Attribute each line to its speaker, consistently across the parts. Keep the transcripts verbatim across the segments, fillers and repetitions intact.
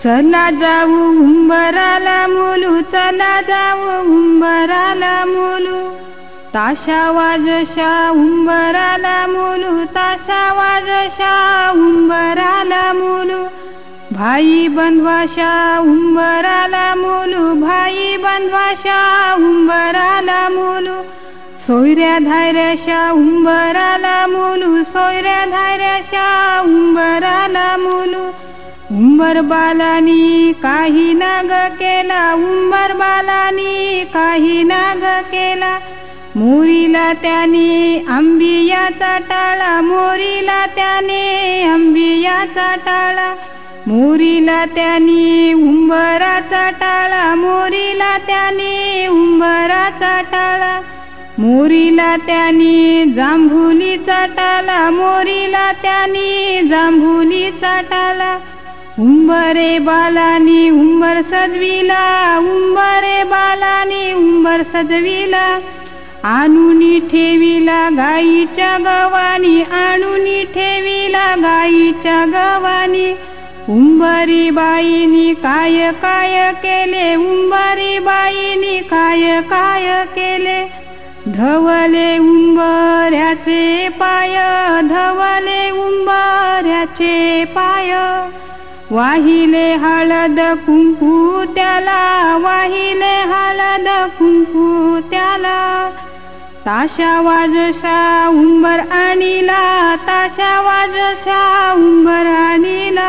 Speaker 1: चला जाऊ उंबराला मुलू, चला जाऊ उंबराला मुलू, ताशा वाजशा उंबराला मुलू, ताशा वाजशा उंबराला मुलू, भाई बंधवाशा उंबराला मुलू, भाई बंधवाशा उंबराला मुलू, सोयऱ्या धायऱ्याशा उंबराला मुलू, सोयऱ्या धायऱ्याशा उंबराला मुलू, उंबर बालानी काही नाग केला, उंबर बालानी काही नाग केला, मोरीला त्याने आंबियाचा टाळा, मोरीला त्याने आंबियाचा टाळा, मोरीला त्याने उंबराचा टाळा, मोरीला त्याने उंबराचा टाळा, मोरीला त्याने जांभुलीचा टाळा, मोरीला त्याने जांभुलीचा टाळा, उंबरे बालानी उंबर सजविला, उंबरे बालानी उंबर सजविला, आणूनी ठेविला गाईच्या गवानी, आणूनी ठेविला गाईच्या गवानी, उंबरी बाईनी काय काय केले, उंबरी बाईनी काय काय केले, धवले उंबऱ्याचे पाय, धवले उंबऱ्याचे पाय, वाहिले हळद कुंकू त्याला, वाहिले हळद कुंकू त्याला, ताशा वाजशा उंबर आणीला, ताशा वाजशा उंबर आणीला,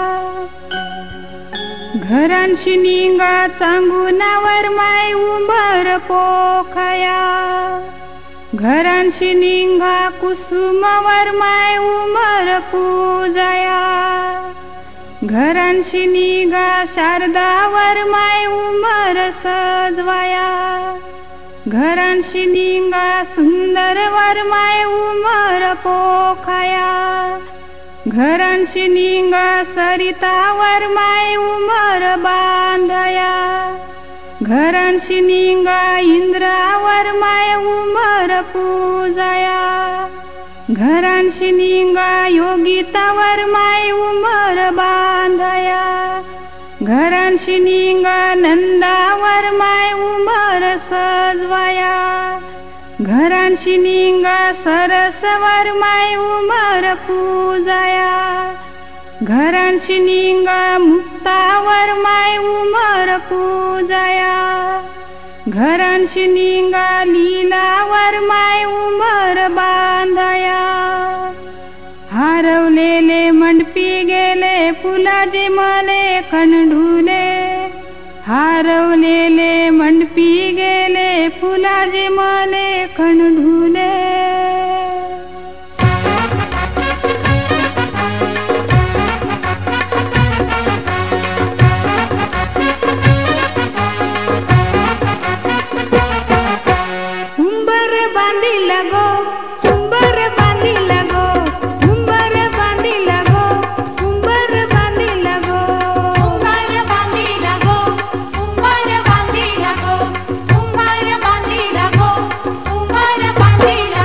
Speaker 1: घरांशी निंगा चांगुनावर माय उंबर पोखया, घरांशी निंगा कुसुमावर माय उंबर पूजया, घरांशी निगा शारदावर माय उंबर सजवाया, घरांशी निंगा सुंदरवर माय उंबर पोखया, घरांशी निंगा सरितावर माय उंबर बांधया, घरांशी निंगा इंद्रावर माय उंबर पूजया, घरांशी निंगा योगितावर माय उंबर बांधया, घरांशी निंगा नंदावर माय उंबर सजवाया, घरांशी निंगा सरसवर माय उंबर पूजया, घरांशी निंगा मुक्तावर माय उंबर पूजया, घरांशी निंगा लीलावर माय उंबर बांधया, हरवलेले मंडपी गेले फुलाजी मले कंढुले, हरवलेले मंडपी गेले फुलाजी मले कंढुले, उंबर बांधिला गो, उंबर बांधिला गो, उंबर बांधिला गो, उंबर बांधिला गो,
Speaker 2: उंबर बांधिला गो, उंबर बांधिला गो, उंबर बांधिला गो, उंबर बांधिला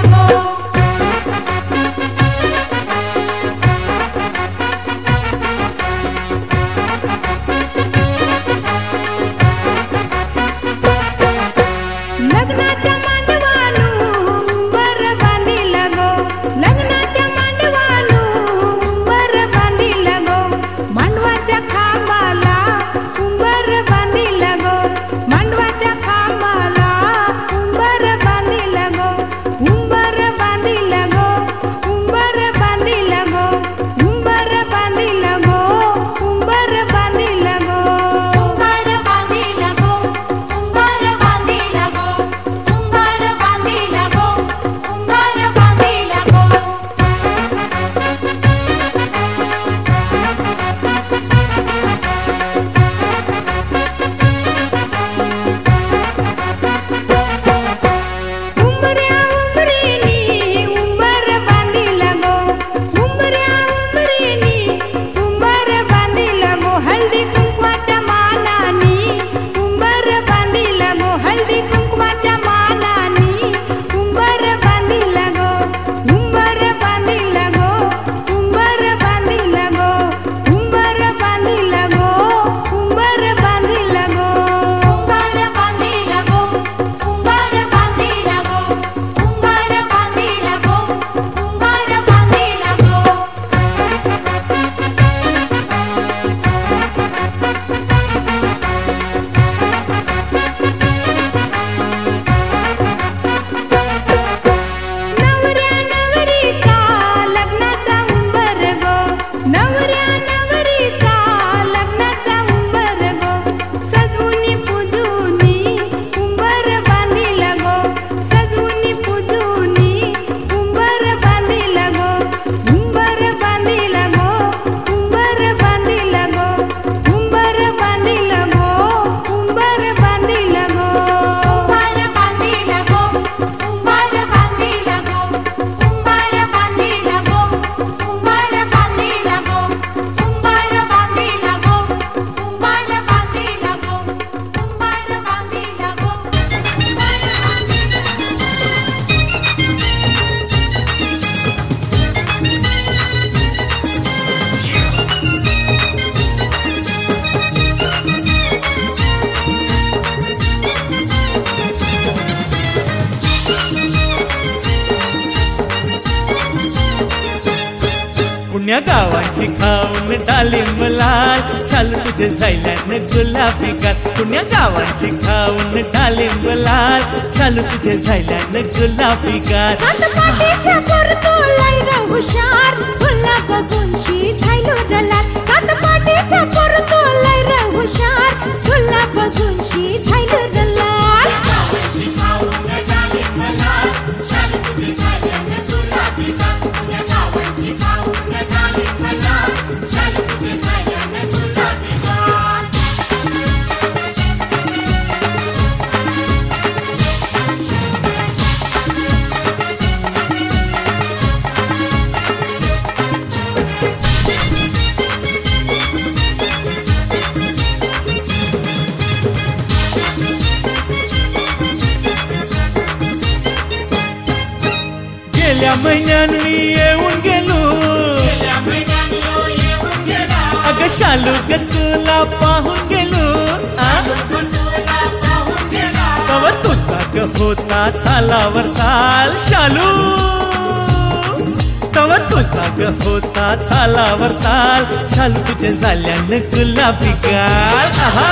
Speaker 3: पुण्या गावांची खाऊन डालिंब लाल शालू तुझे जायल्यानं गुलाबी गाल पुण्या गावांची खाऊन डालिंब लाल शालू तुझे जायल्यानं गुलाबी गाल
Speaker 1: सातपाटीचा परतोलाय र हुशार तुला बघूनशी झायलो रलाल सातपाटीचा परतोलाय र हुशार तुला बघूनशी झायलो रलाल
Speaker 3: गेल्या महिन्यानं येऊन गेलो अगं शालू ग तुला पाहून गेलो तव तुझा ग होता तालावर ताल शालू तव तुझा ग होता तालावर ताल शालू तुझे झाल्यानं गुलाबी गाल आहा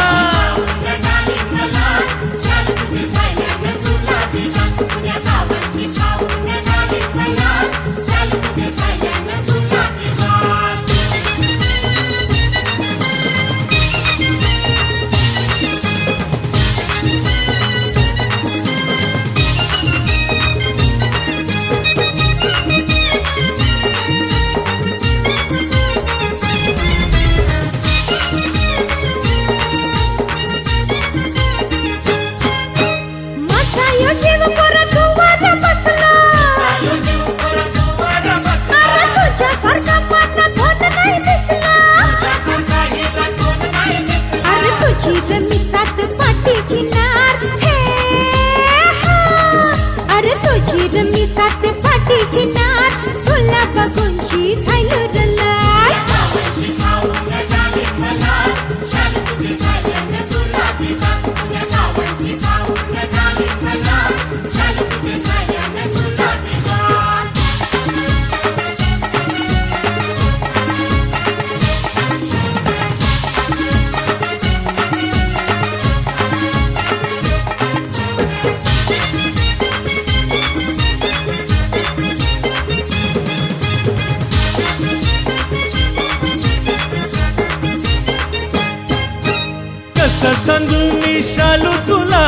Speaker 3: सांगू मी शालू तुला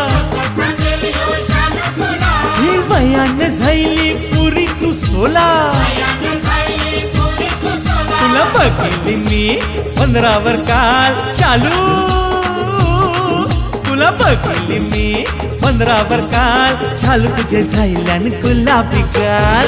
Speaker 3: ही बयान झायली पुरी तू सोला तुला बघितली मी पंधरावर काल शालू तुला बघितली मी पंधरावर काल शालू तुझे झायल्यान गुलाबी गाल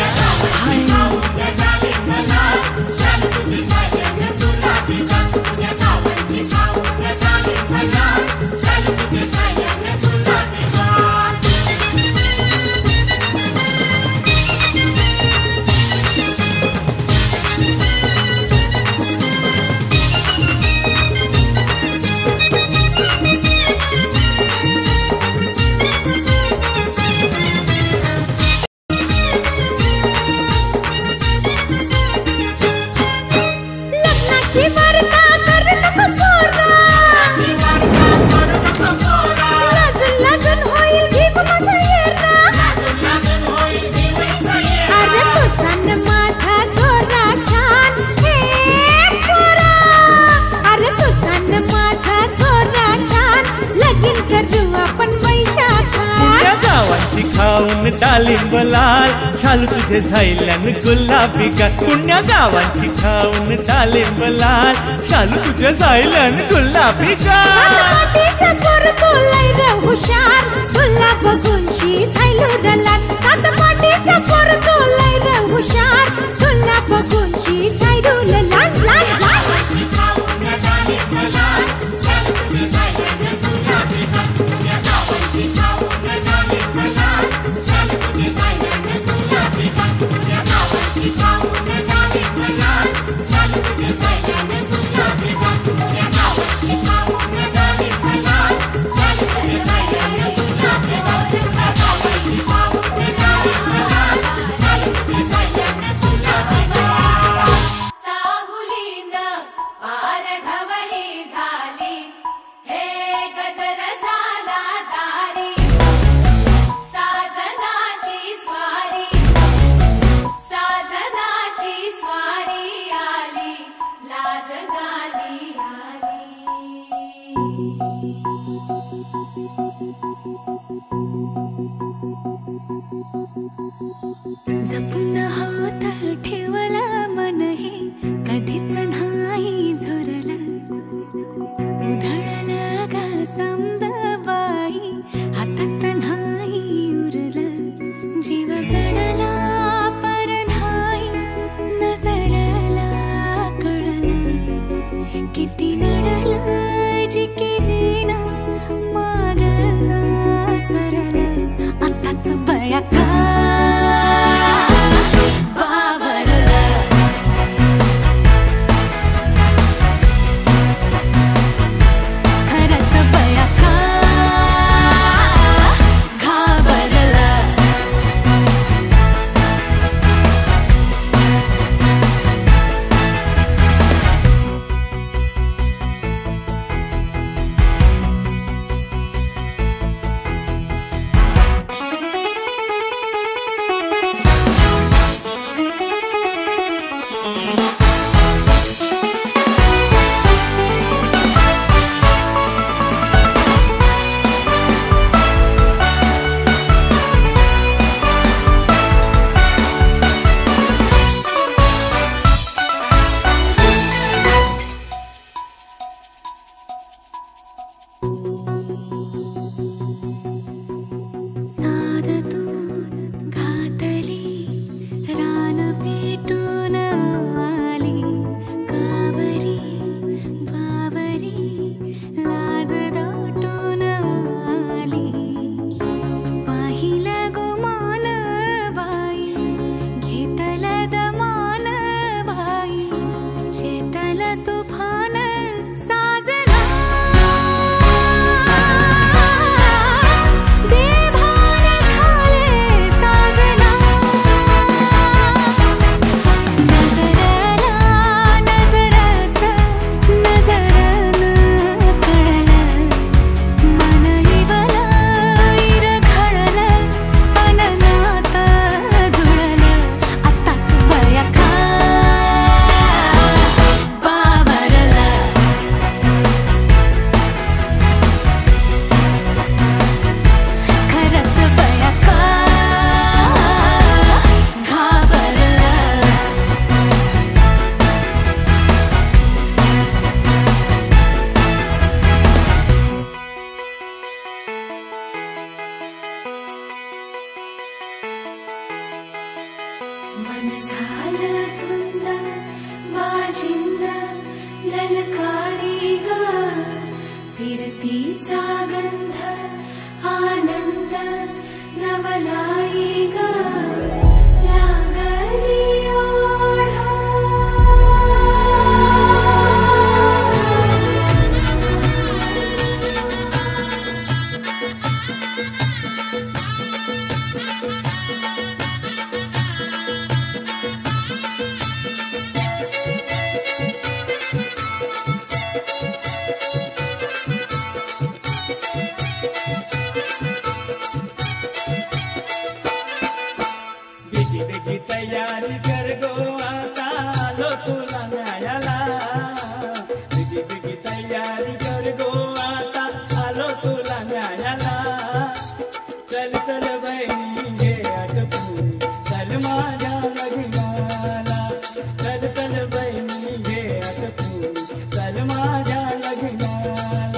Speaker 3: खाऊन डालिंब लाल शालू तुझे झायल्यान गुलाबी गाल पुण्या गावांची खाऊन डालिंब लाल शालू तुझे झायल्यान गुलाबी गाल
Speaker 1: हुशार तुला बघूनशी झायलो रलाल सातपाटीचा परतोलाय र हुशार तुला बघूनशी झायलो रलाल लाल लाल
Speaker 2: Thank you.
Speaker 1: जपून होत ठेवलं मन हे कधीच नाही झुरलं उधळलं ग समद बाई हातात नाही उरलं जीव जडला पर नाही नजरला कळलं किती नडलं जी केली ना मागना सरलं आताच बया का मन झालं धुंद बाजिंद ललकारी ग फिरतीचा गंध आनंद नवलाई ग लागली ओढा
Speaker 3: तयारी कर गो आता आलो तुला न्यायाला बिगी बिगी तयारी कर गो आता आलो तुला न्यायाला चल चल बहिणी घे आटपून चल माझ्या लग्नाला चल चल बहिणी घे आटपून चल माझ्या लग्नाला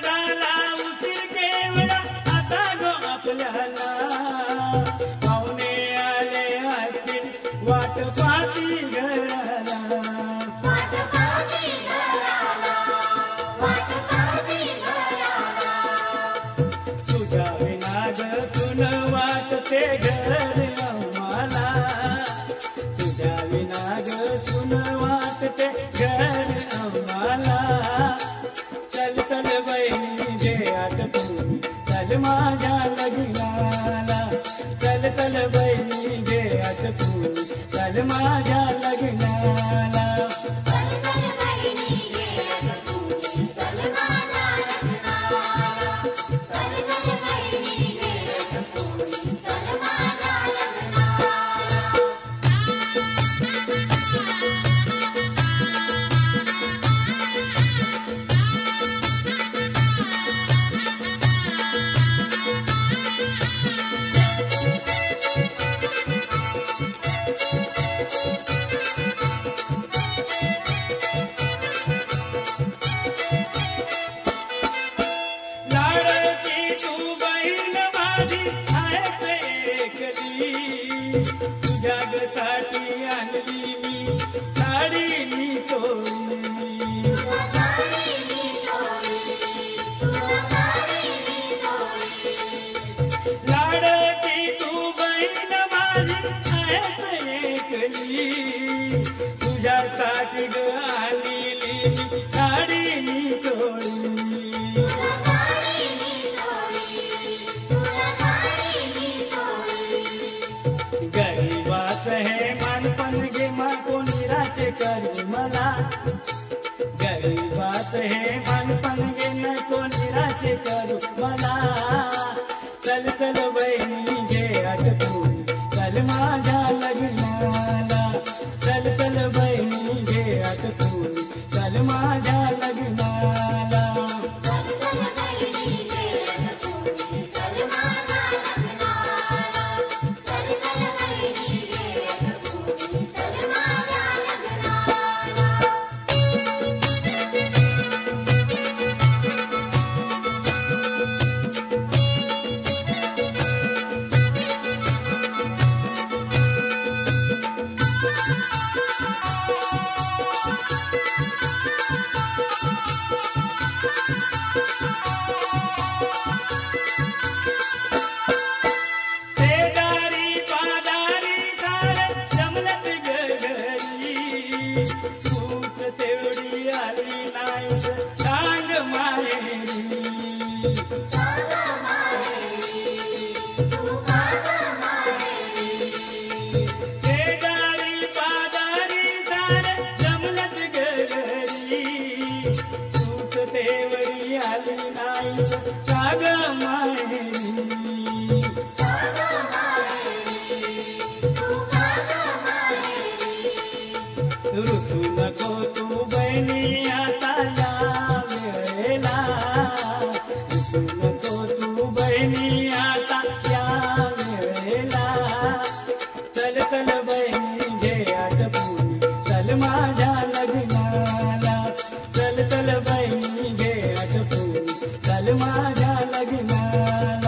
Speaker 3: आपल्याला पाहुणे
Speaker 4: वाटते घर आम्हाला, तुझ्या विना ग सुन वाटते घर आम्हाला. चल चल बहिणी घे आटपून चल माझ्या लग्नाला, चल चल बहिणी घे आटपून चल माझ्या लग्नाला. तुझ्यासाठी आणली मी साडी नी चोळी, लाडकी तू बहीण माझी आहेस एकली. तुझ्यासाठी ग आणली मी साडी नी चोळी. गरीबाच हे मानपण गे मा कोणी राचे करू मला, गरीबाच हे मानपण गे न कोणी राचे करू मला. चल चल बहिणी घे आटपून चल माझ्या लग्नाला, चल चल बहिणी घे आटपून चल माझ्या लग्नाला. तूच तेवढी आली नाही सांग माहेरी, शेजारी पाजारी सारे जमलत घरी. तूच तेवढी आली नाही सांग माहेरी. रुसू नको तू बहिणी आता या वेळेला, रुसू नको तू बहिणी आता या वेळेला. चल चल बहिणी घे आटपून चल माझ्या लग्नाला, चल चल बहिणी घे आटपून चल माझ्या लग्नाला.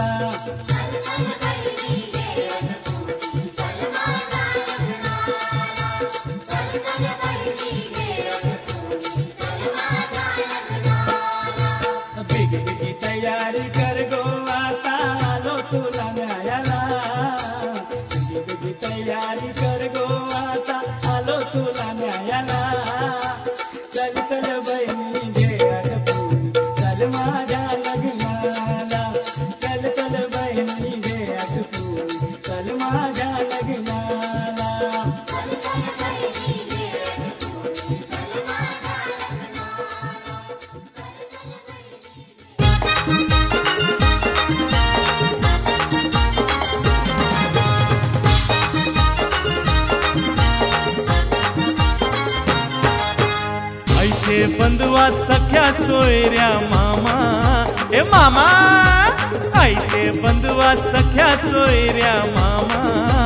Speaker 4: बिगी बिगी तयारी कर गो आता आलो तुला न्यायाला, बिगी बिगी तयारी कर गो आता आलो तुला न्यायाला. चल चल बहिणी घे आटपून चल माझ्या लग्नाला, चल चल बहिणी घे आटपून चल माझ्या लग्नाला.
Speaker 3: आईचे बंधुआ सख्या सोयऱ्या मामा, ए मामा आईचे बंधुआ सख्या सोयऱ्या मामा.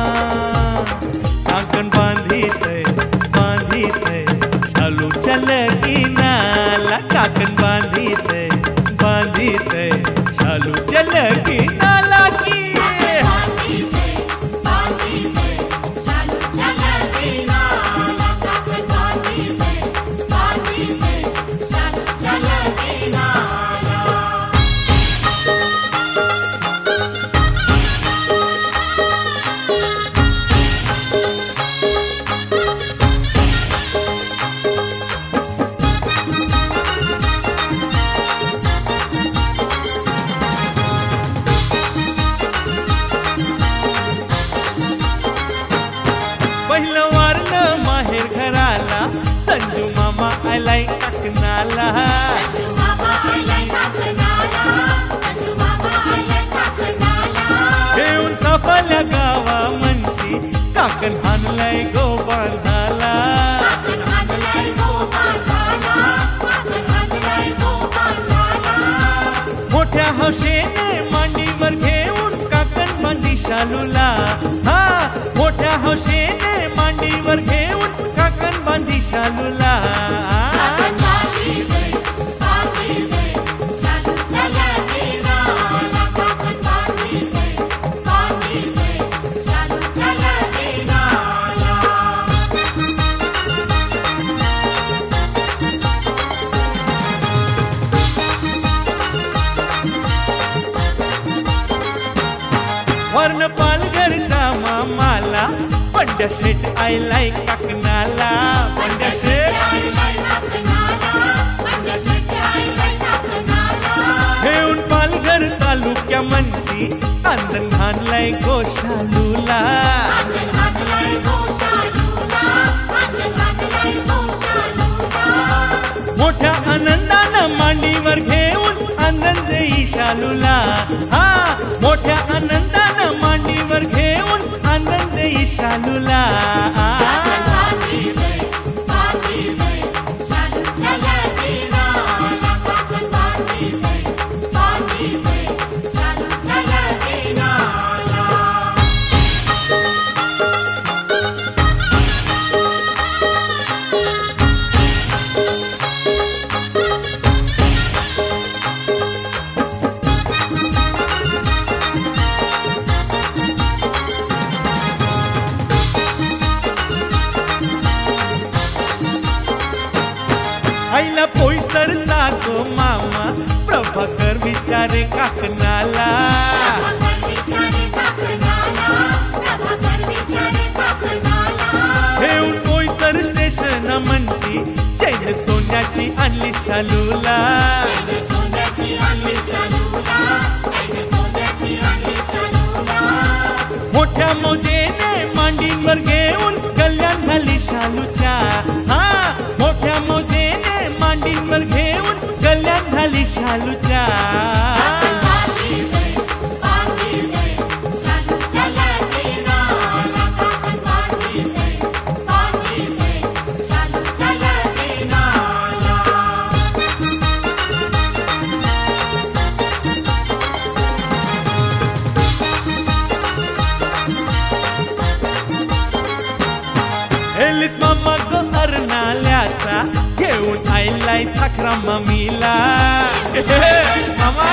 Speaker 3: काकण बांधित बांधित चालू चल किनाला, काकण बांधित बांधित चालू चल किनाला की.
Speaker 2: Thank you.
Speaker 3: संजू मामा आलाय काकणाला
Speaker 2: संजू मामा आलाय काकणाला संजू मामा आलाय काकणाला
Speaker 3: घेऊन साफाल्या गावा म्हणशी काकण हाणलाय गोबांधाला
Speaker 2: काकण हाणलाय गोबांधाला काकण हाणलाय गोबांधाला
Speaker 3: मोठ्या हौशेने मांडीवर घेऊन काकण बांधी शालूला हा मोठ्या हौशेने मांडीवर घेऊन काकण बांधी शालूला
Speaker 2: काकण बांधी दे बांधी दे शालू चलाची नाला काकण बांधी दे बांधी दे शालू चलाची नाला
Speaker 3: वर्ण पालघरच्या मामाला पंड्या शेट आयलाय काकणाला पंड्या शेट घेऊन पालघर तालुक्या म्हणशी अंदन घाणलाय गोशालूला मोठ्या आनंदानं मांडीवर घेऊन आनंद देई शालूला हा मोठ्या आनंदानं मांडीवर घेऊन आनंद देई शालूला आईला पोईसरचा गो मामा प्रभाकर विचारे काकणाला घेऊन पोईसर स्टेशन म्हणशी चैन सोन्याची आणली शालूला मोठ्या मोजेने मांडीवर घेऊन कल्याण झाली शालूच्या हा मोठ्या मोजेने मांडीवर घेऊन कल्याण झाली शालूच्या एलिस मामा गो अर्नाल्याचा घेऊन आयलाय साखरा मम्मीला मामा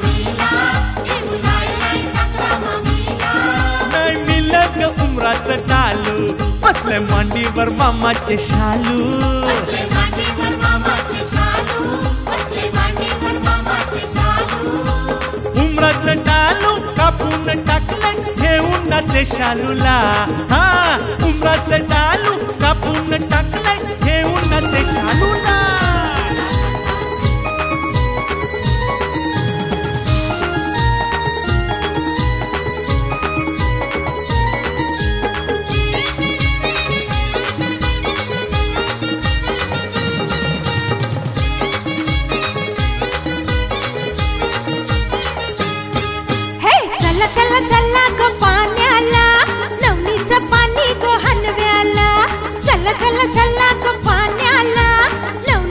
Speaker 3: नाही मिलत उमराचं टालू बसले मांडीवर मामाचे शालू उमराचं टालू कापून टाकलं घेऊन नाचे शालूला हा उमराचं टालू कापून टाकलं घेऊन नाचे शालूला
Speaker 1: चला चला चला ग पाण्याला नवनीचं पाणी गो हनव्याला चला चला चला ग पाण्याला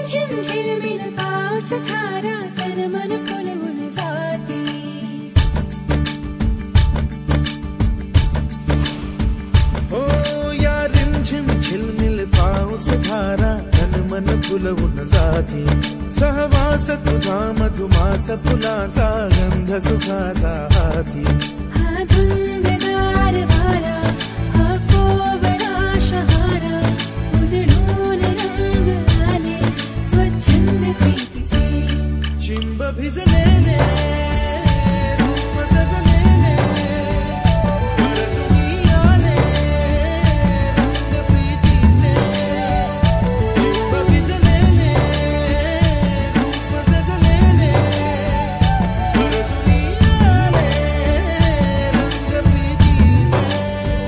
Speaker 1: झिम झिलमिल पाऊस धारा तन मन फुलवून जाते
Speaker 5: हो या रिमझिम झिलमिल पाऊस धारा तन मन फुलवून जाते सहवास तुझा मधुमास फुलाचा गंध सुखाचा हाती
Speaker 1: हा धुंदगार वारा हा कोवळा शहारा उजळून रंग आले स्वच्छंद प्रीतीचे
Speaker 5: चिंब भिजलेले रूप जगलेले परसुनी आले रंग प्रीतीचे चिंब भिजलेले रूप जगलेले परसुनी आले रंग प्रीतीचे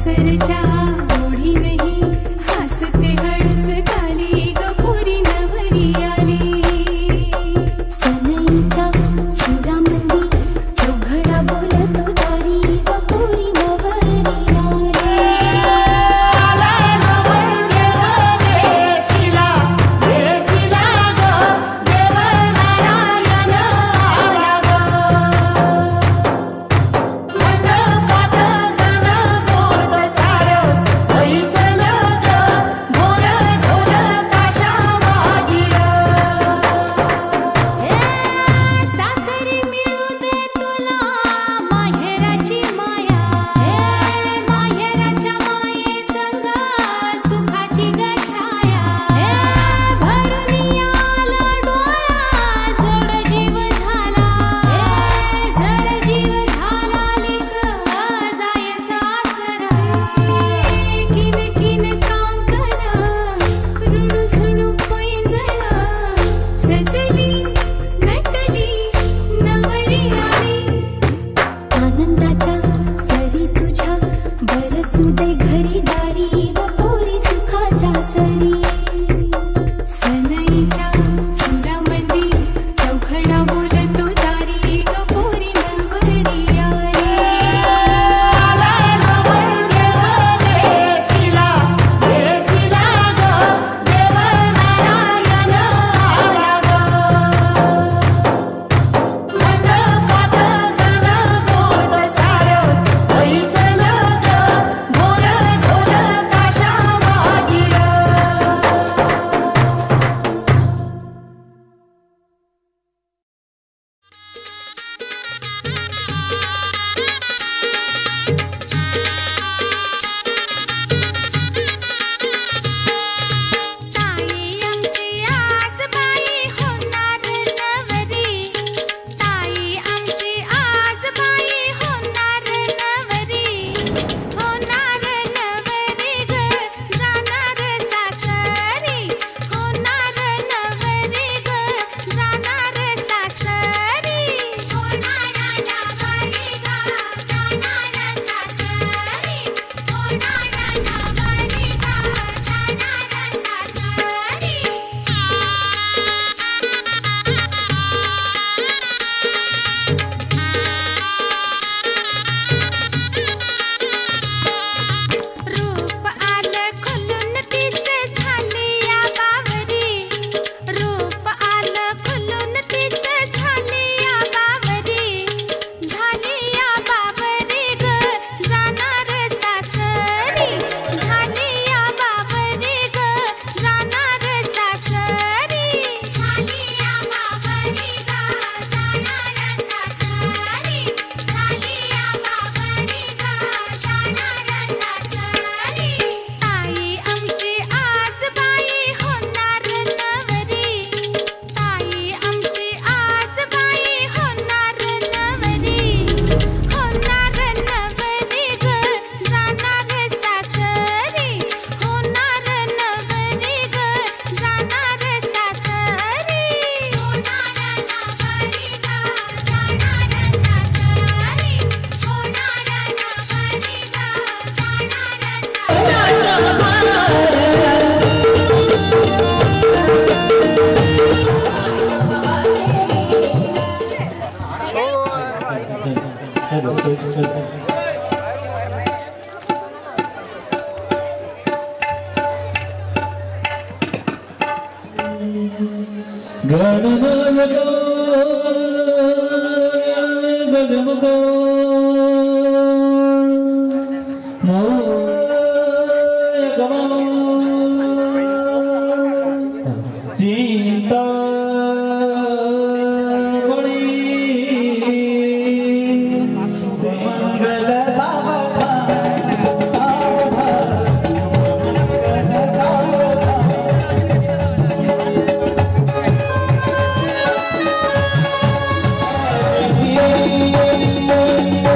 Speaker 1: सासरच्या ओढी नाही हसते हळूच खाली गपोरी नवरी आली
Speaker 6: सनईच्या सुरामंदी चौघडा बोलतो दारी गपोरी नवरी
Speaker 1: सासरी मिळू दे तुला माहेराची माया हे माहेराच्या माये संग सुखाची गछाया हे भरून आला डोळा जड जीव झाला हे जड जीव झाला लेक जाय सासरा किन किन कांकण ऋणू सुणू पैंजण सजली नटली नवरी आली
Speaker 6: आनंदाच्या सरी तुझ्या बरसू दे घरी दारी गपोरी सुखाच्या सरी
Speaker 1: सनईच्या सुरामंदी चौघडा बोलतो दारी गपोरी नवरी आली ताई आमची आज बाई होणार नवरी ताई आमची आज बाई होणार नवरी होणार नवरी ग जाणार सासरी होणार नवरी ग जाणार सासरी होणार नवरी ग जाणार सासरी होणार नवरी ग जाणार सासरी रूप आलं खुलून तिचे झाली या बावरी रूप आलं खुलून तिचे झाली या बावरी झाली या बावरी ग जाणार सासरी झाली या बावरी ग जाणार सासरी झाली या बावरी ग जाणार सासरी झाली या बावरी ग जाणार सासरी ताई आमची आज बाई होणार नवरी ताई आमची आज बाई होणार नवरी होणार नवरी ग जाणार सासरी होणार नवरी ग जाणार सासरी होणार नवरी ग जाणार सासरी होणार नवरी ग
Speaker 3: गणनायका गजमुखा मोयगमा चिंता
Speaker 5: Yeah.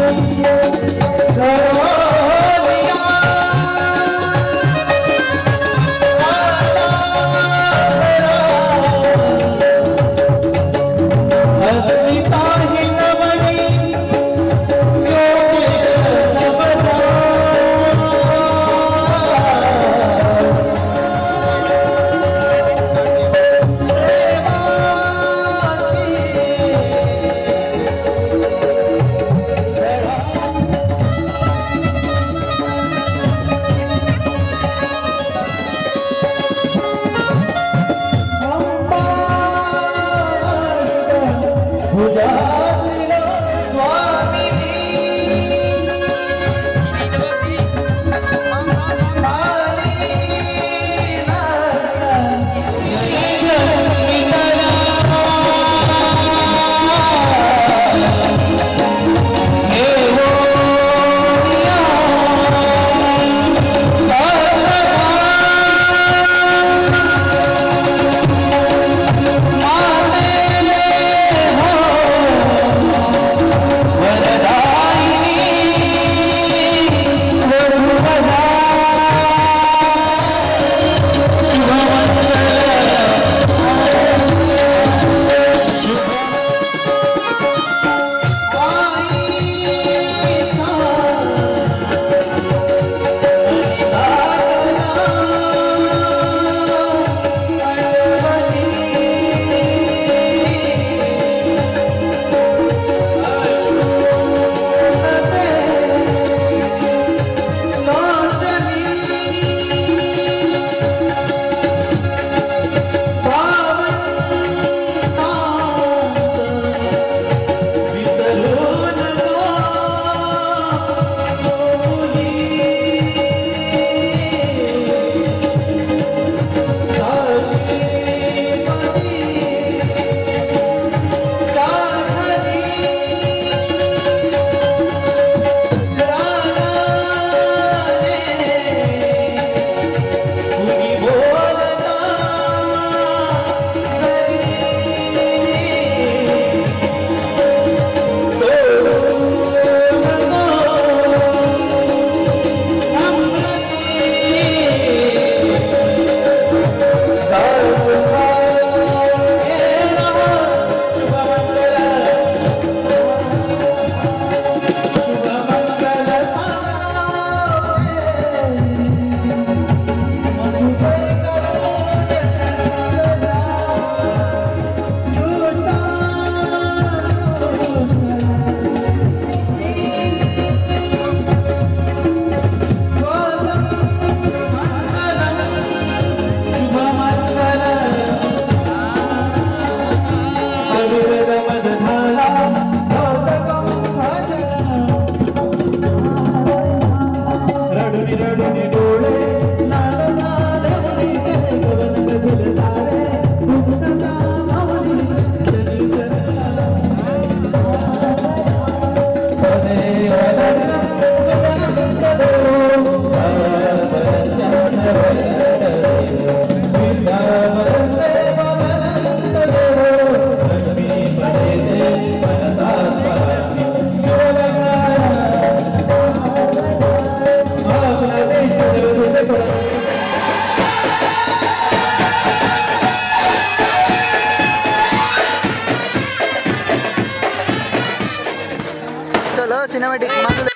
Speaker 7: चलो सिनेमैटिक मात्र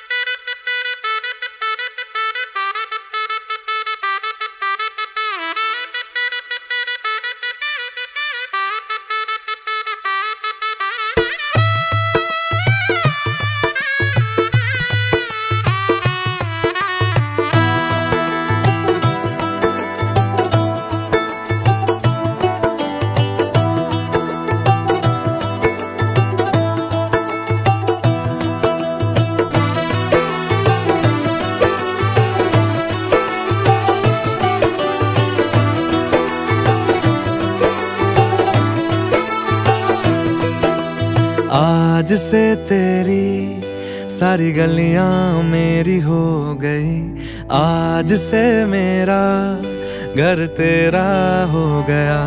Speaker 5: आज से तेरी सारी गलियां मेरी हो गई, आज से मेरा घर तेरा हो गया।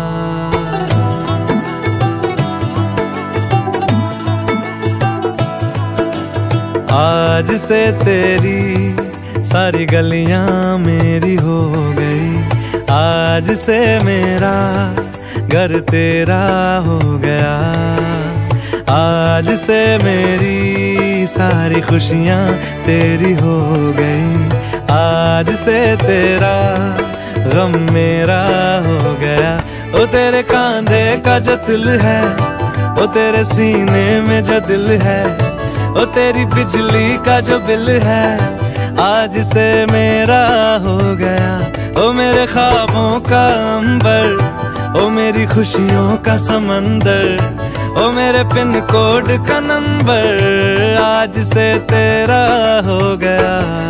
Speaker 5: आज से तेरी सारी गलियां मेरी हो गई, आज से मेरा घर तेरा हो गया। आज से मेरी सारी खुशियां तेरी हो गई, आज से तेरा गम मेरा हो गया। ओ तेरे कांधे का जो दिल है, ओ तेरे सीने में जो दिल है, ओ तेरी बिजली का जो बिल है, आज से मेरा हो गया। ओ मेरे ख्वाबों का अंबर, ओ मेरी खुशियों का समंदर, ओ मेरे पिन कोड का नंबर, आज से तेरा हो गया।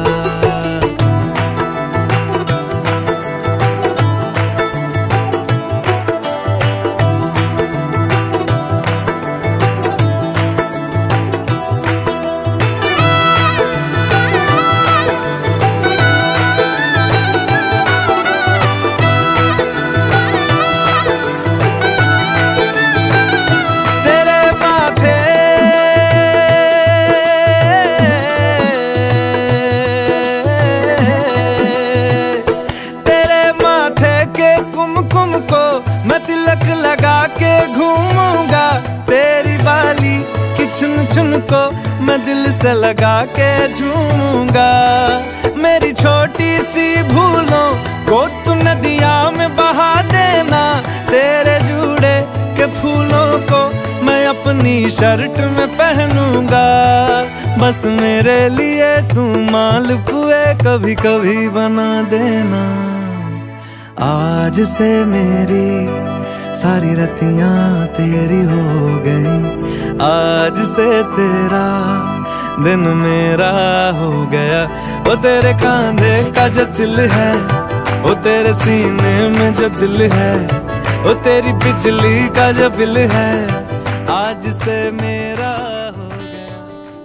Speaker 5: चुन चुन को मैं दिल से लगा के झूमूंगा। मेरी छोटी सी भूलों को तू नदिया में बहा देना, तेरे जूड़े के फूलों को मैं अपनी शर्ट में पहनूंगा। बस मेरे लिए तू मालपुए कभी कभी बना देना। आज से मेरी सारी रतियां तेरी हो गई, आज से तेरा दिन मेरा हो गया। वो तेरे कांधे का जो दिल है, वो तेरे सीने में जो दिल है, वो तेरी बिजली का जो बिल है, आज से मेरा हो गया।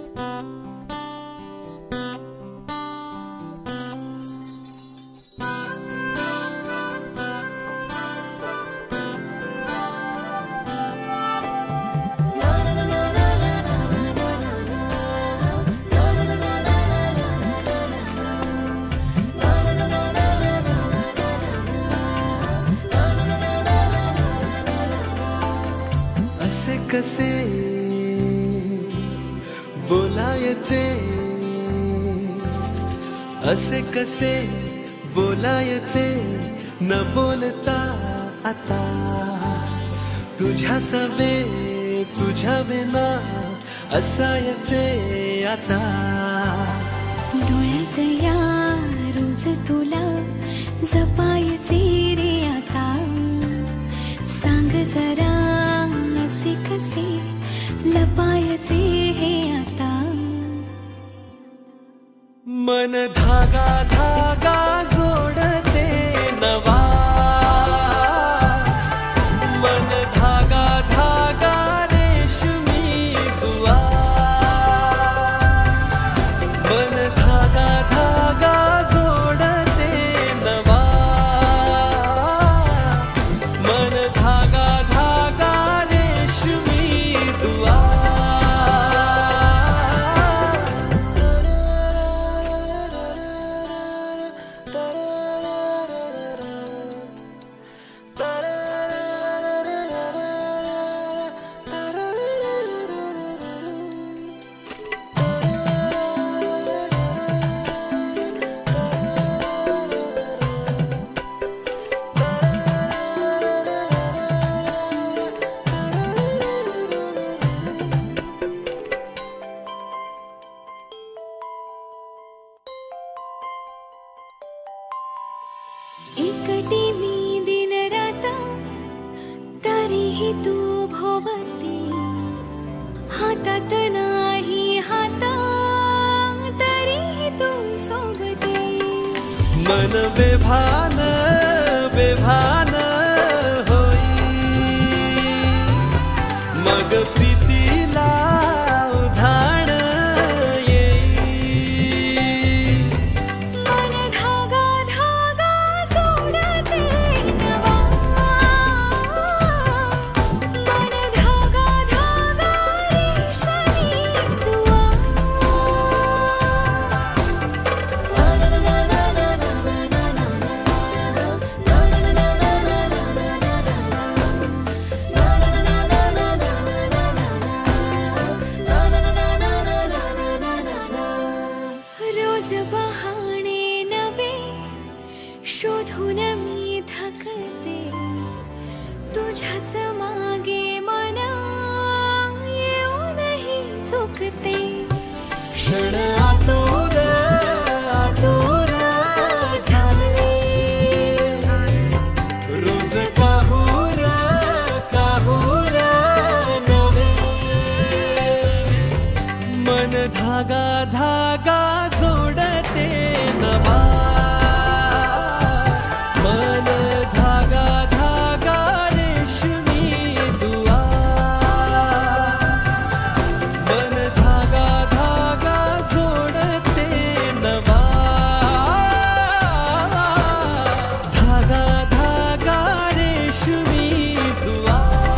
Speaker 5: असे कसे बोलायचे, असे कसे बोलायचे न बोलता आता, तुझ्या सवे तुझ्या विना असायचे आता।
Speaker 6: डोळ्यात या रोज तुला जपायचे रे आता, सांग जरा असे कसे लपायचे हे आता।
Speaker 5: मन धागा धागा जोडते नवा मन धागा धागा रेशमी दुआ मन धागा धागा जोडते नवा मन धागा धागा रेशमी दुआ
Speaker 6: एकटी मी दिन रात तरीही तू भोवती हातात नाही हात तरीही तू सोबती
Speaker 5: मन बेभान बेभान होई मग प्रीतीला उधाण येई
Speaker 6: मन धागा धागा जोडते नवा मन धागा धागा रेशमी दुआ रोज बहाणे नवे शोधून मी थकते तुझ्याच मागे मन येऊनही चुकते
Speaker 5: क्षण आतुर आतुर झाले रोज काहूर काहूर नवे मन धागा धागा जोडते नवा मन धागा धागा रेशमी दुआ मन धागा धागा जोडते नवा धागा धागा रेशमी दुआ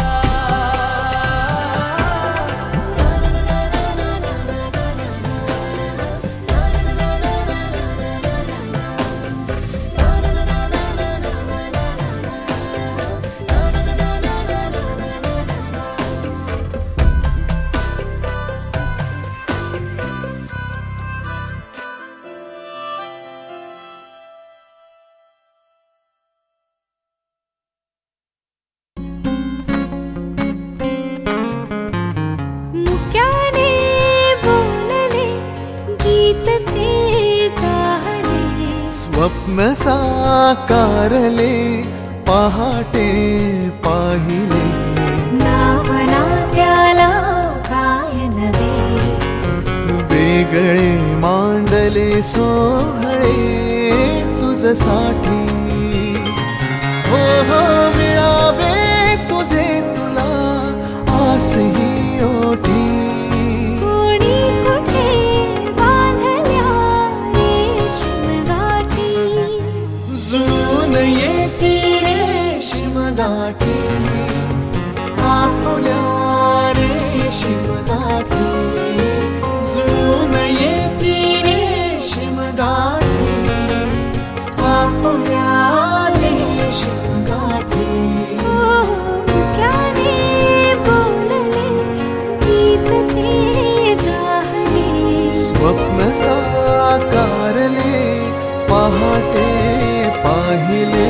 Speaker 6: मुक्याने बोलले गीत ते जाहले
Speaker 5: स्वप्न साकारले पहाटे पाहिले
Speaker 6: नावना त्याला काय नवे
Speaker 5: वेगळे मांडले सोहळे तुझसाठी हो हो मिळावे तुझे तुला आसही ओठी
Speaker 6: कोणी कुठे बांधल्या रेशीम गाठी
Speaker 5: जुळून येती रेशीम गाठी आपुल्या रेशीम गाठी जुळून येती रेशीम गाठी आपुल्या रेशीम गाठी
Speaker 6: मुक्याने बोलले गीत ते जाहले
Speaker 5: स्वप्न साकारले पहाटे पाहिले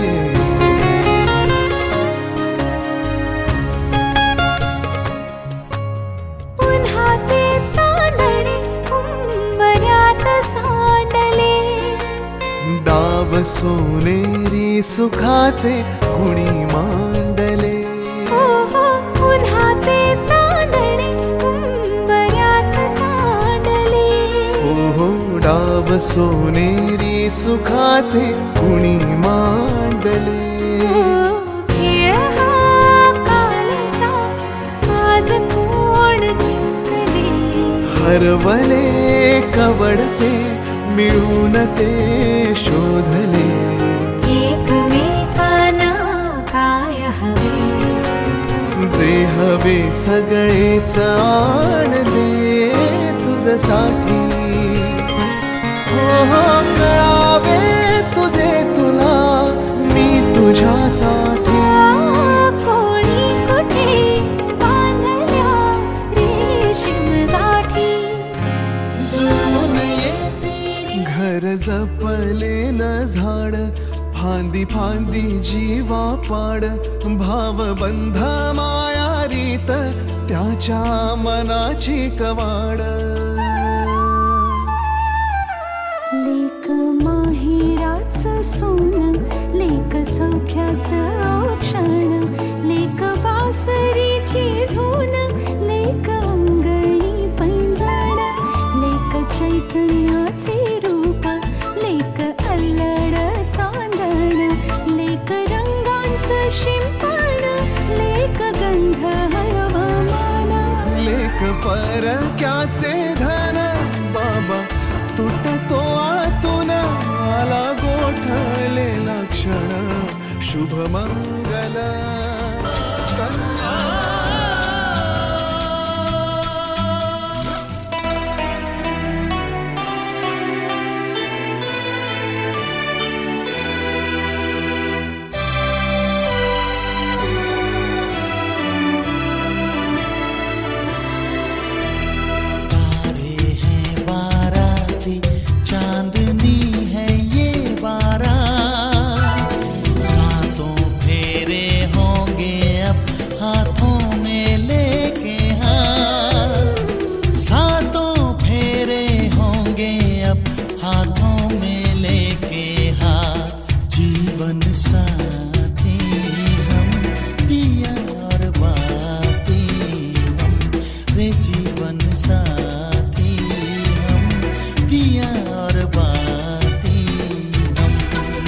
Speaker 6: उन्हाचे चांदणे उंबऱ्यात सांडले
Speaker 5: डाव सोनेरी सुखाचे कुणी मांडले
Speaker 6: हो हो उन्हाचे चांदणे उंबऱ्यात सांडले
Speaker 5: हो हो डाव
Speaker 8: सोनेरी सुखाचे कुणी मांडले.
Speaker 6: खेळ हा कालचा आज कोण जिंकले.
Speaker 8: हरवले कवडसे मिळून ते शोधले.
Speaker 6: एकमेकांना काय हवे,
Speaker 8: जे हवे सगळेच आणले तुझ्यासाठी. हो हो कळावे तुझे तुला मी तुझ्यासाठी.
Speaker 6: कोणी कुठे बांधल्या रेशीम गाठी.
Speaker 8: जुळून येते घर जपलेलं झाड. फांदी फांदी जीवा पाड. भावबंध माया रीत त्याच्या मनाची कवाड.
Speaker 6: लेक माहेराचं सोनं, लेक सौख्याचं औक्षण, लेक बासरीची धून, लेक अंगणी पैंजण, लेक चैतन्याचे रूप, लेक अल्लड चांदण, लेक रंगांचं शिंपण, लेक गंध हवामान,
Speaker 8: लेक परक्याचे धन. बाबा तुटतो आतून आला गोठलेला क्षण. शुभ मंगल कन्या.
Speaker 9: चांदनी है ये बारात, सातों फेरे होंगे अब हाथों में लेके हाथ. सातों फेरे होंगे अब हाथों में लेके हाथ. जीवन साथी हम दिया और बाती हम रे. जीवन साथी दिया और बाती हम.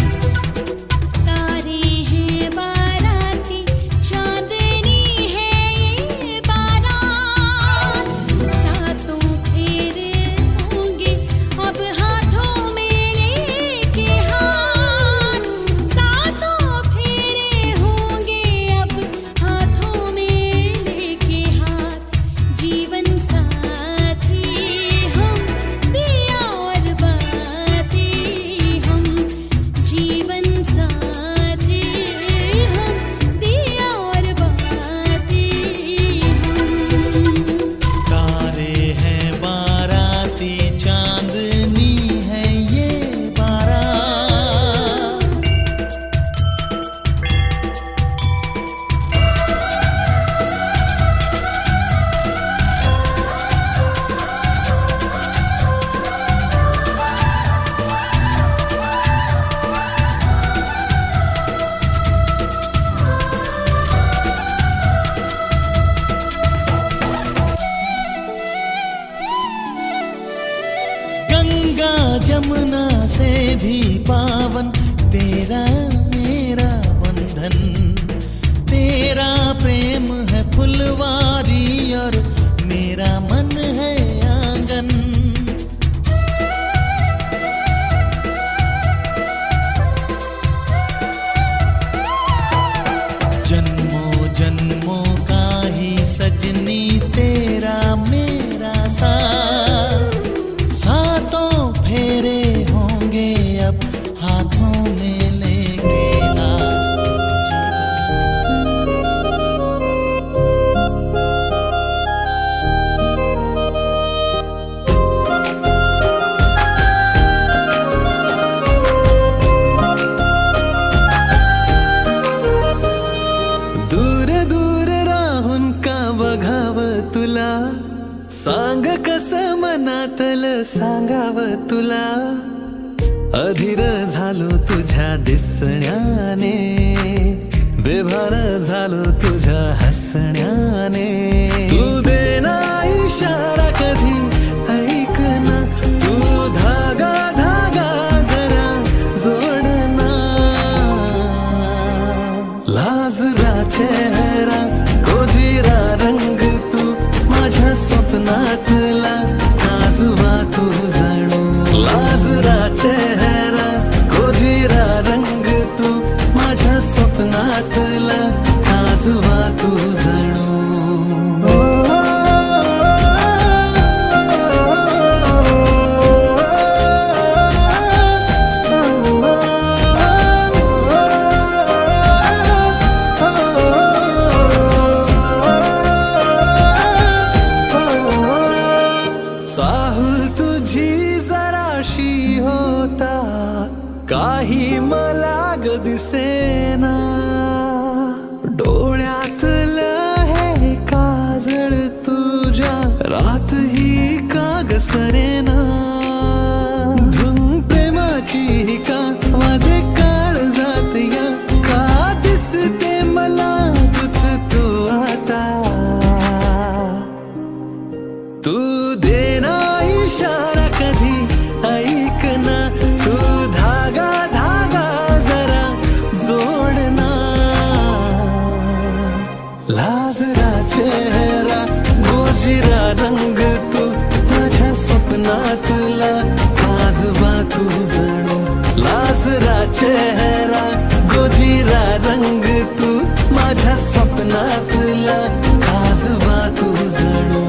Speaker 6: तारे हैं बाराती, चांदनी है ये बारात. सातों फेरे होंगे अब हाथों में लेके हाथ. सातों फेरे होंगे अब हाथों में लेके हाथ. जीवन साथी हम दिया और बाती हम. जीवन साथी हम दिया और बाती हम.
Speaker 9: तारे हैं बाराती, चांदनी है ये बारात. गंगा जमुना से भी पावन तेरा मेरा बंधन. तेरा प्रेम है फुलवारी और मेरा मन है आंगन. जन्मों जन्मों का ही सजनी तेरा मेरा साथ. सातों फेरे होंगे अब हाथों में लेके हाथ.
Speaker 8: दूर दूर राहून का बघावं तुला. सांग कसं मनातलं सांगावं तुला. अधीर झालो तुझ्या दिसण्याने, बेभान झालो तुझ्या हसण्याने. तू देना इशारा कधी ऐक ना. तू धागा धागा काही मला ग दिसेना डोळ्यातलं हे काजळ तुझ्या रात ही का ग सरेना धुन प्रेमाची का माझे काळ जात या का दिसते मला तुझ तू आता तू देना इशारा कधी ऐक ना तू धागा धागा जरा जोडना लाजरा चेहरा गोजिरा रंग तू माझ्या स्वप्नातला काजवा तू जणू लाजरा चेहरा गोजिरा रंग तू माझ्या स्वप्नातला काजवा तू जणू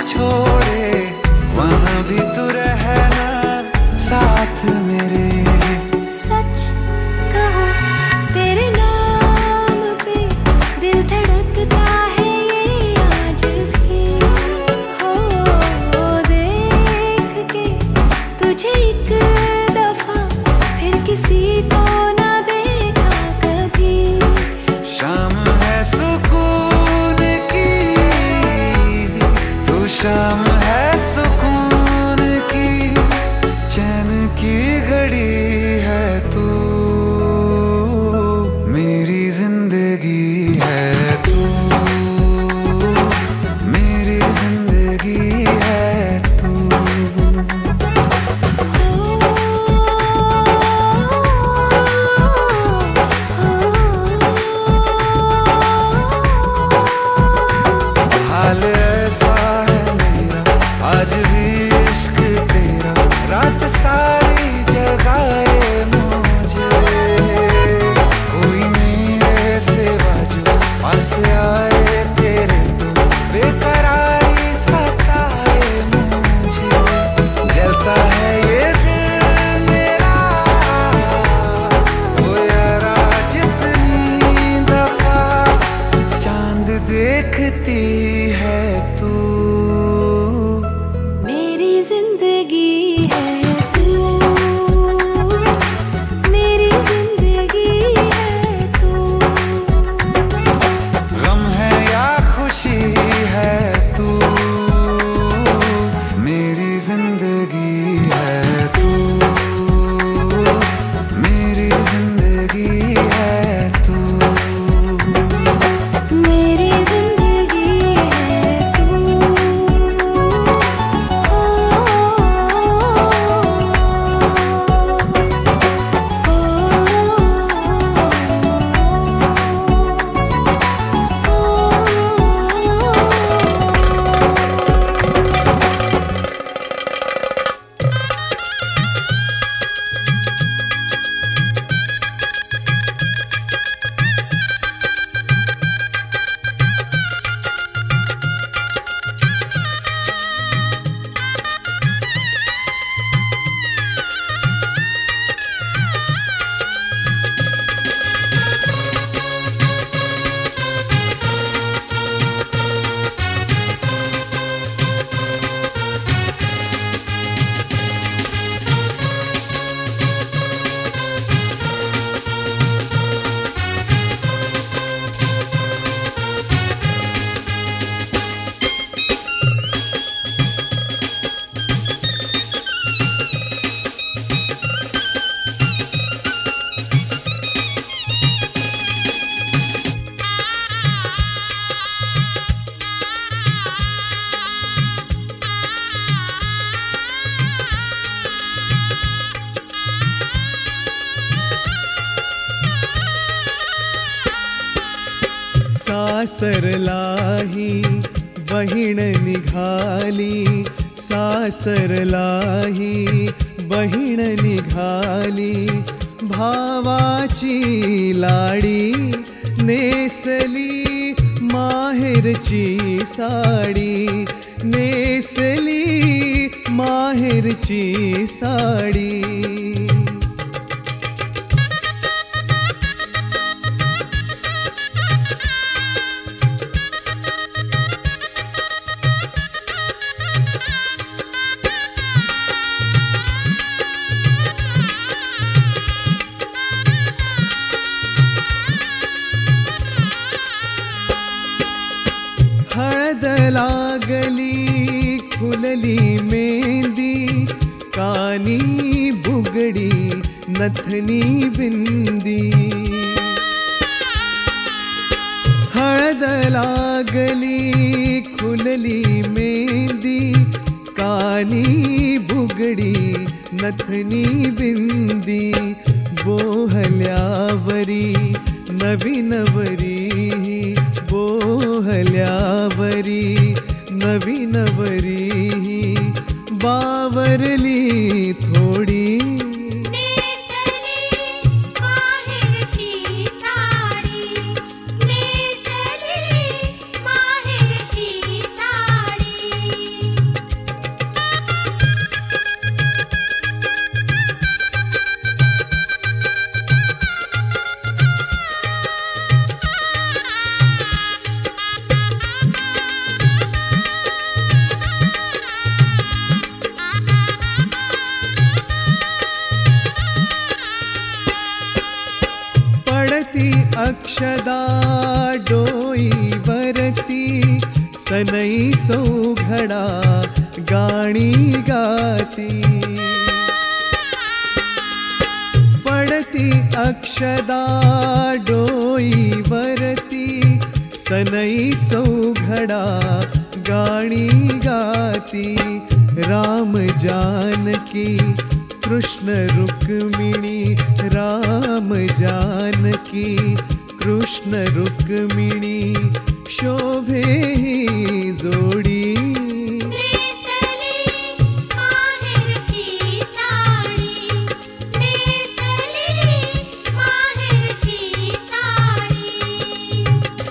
Speaker 5: छोड़े वहाँ भी तू रहना साथ मेरे
Speaker 8: जिंदगी है तू, मेरी जिंदगी है तू। हाल ऐसा है मेरा आज भी इश्क तेरा, रात सारी जगाए मुझे। कोई मेरे सिवा जो पास आए तेरे तो बेकरारी सताए मुझे। जलता है ये दिल मेरा ओ यारा, जितनी दफा चांद देखती है तू,
Speaker 6: मेरी जिंदगी है तू, मेरी जिंदगी है तू।
Speaker 8: गम है या खुशी है तू, मेरी जिंदगी है तू, मेरी जिंदगी है तू,
Speaker 6: मेरी जिंदगी है तू।
Speaker 9: सासरलाही बहीण निघाली, सासरलाही बहीण निघाली, भावाची लाडी नेसली माहेरची साडी, नेसली माहेरची साडी। हळद लागली खुलली मेहंदी, कानी बुगडी नथनी बिंदी। हळद लागली खुलली मेहंदी, कानी बुगडी नथनी बिंदी। बोहल्यावरी नवीनवरी, बोहल्यावरी नवीनवरी, बावरली थोडी
Speaker 2: नेसली माहेरची साडी, नेसली माहेरची साडी।
Speaker 9: अक्षदा डोईवरती, सनई चौघडा गाणी गाती। पडती अक्षदा डोईवरती सनई चौघडा गाणी गाती राम जानकी कृष्ण रुक्मिणी राम जानकी कृष्ण रुक्मिणी शोभे ही जोडी
Speaker 2: नेसली माहेरची साडी नेसली माहेरची साडी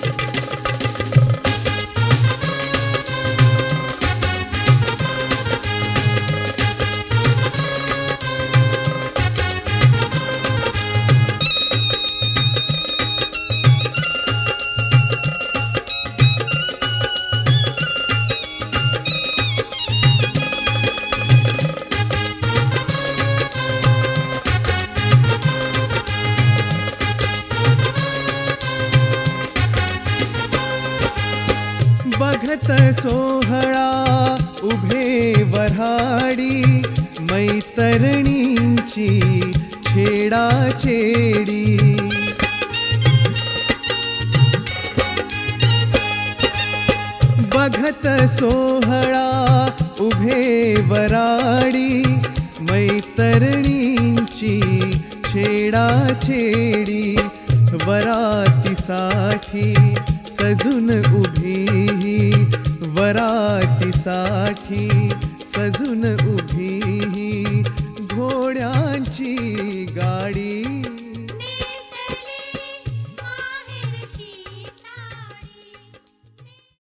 Speaker 9: बघत सोहळा उभे वऱ्हाडी मैतरणींची छेडाछेडी बघत सोहळा उभे वराडी मैतरणींची छेडाछेडी वरातीसाठी सजून उभी वरातीसाठी सजून उभी घोड्यांची